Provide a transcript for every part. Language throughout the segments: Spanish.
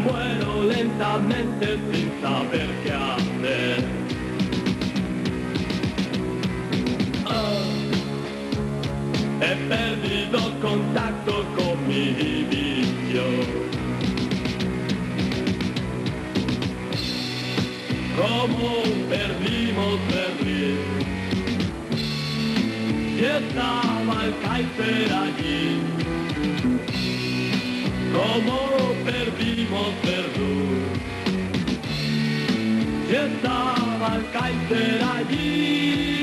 muero lentamente sin saber qué hacer. He perdido contacto con mi vicio. ¿Cómo perdimos Berlín? Si estaba el Kaiser allí. ¿Cómo perdimos Verdún? Si estaba el Kaiser allí.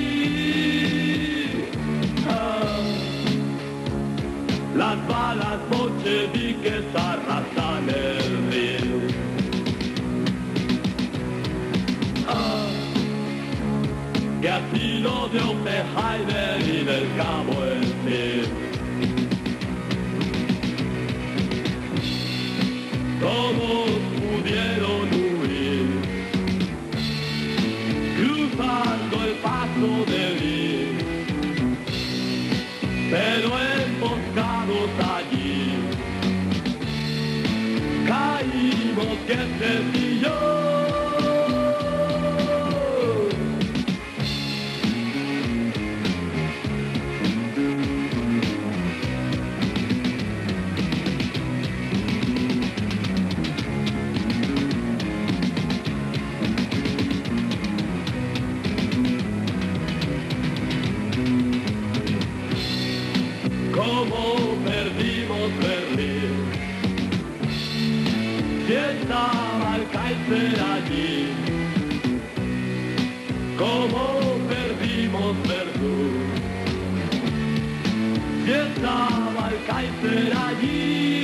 Las balas bolcheviques arrasan el río. Que así lo de Oppenheimer y del Cabo el Cid. Todos pudieron huir, cruzando el paso de Lee, pero emboscados allí, caímos que y yo. ¿Cómo perdimos Berlín? Si estaba el Kaiser allí. ¿Cómo perdimos Verdún? Si estaba el Kaiser allí.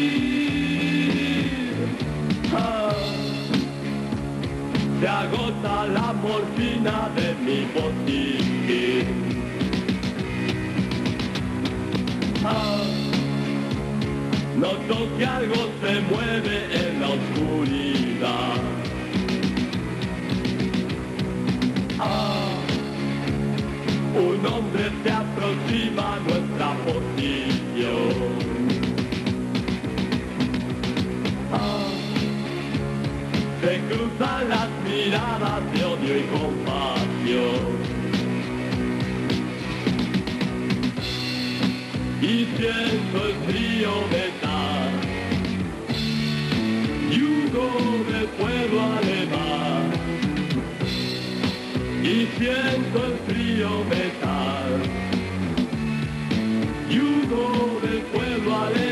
Se agota la morfina de mi botiquín. Noto que algo se mueve en la oscuridad. Un hombre se aproxima a nuestra posición. Se cruzan las miradas de odio y compasión. Y siento el frío metal, yugo del pueblo alemán. Y siento el frío metal, yugo del pueblo alemán.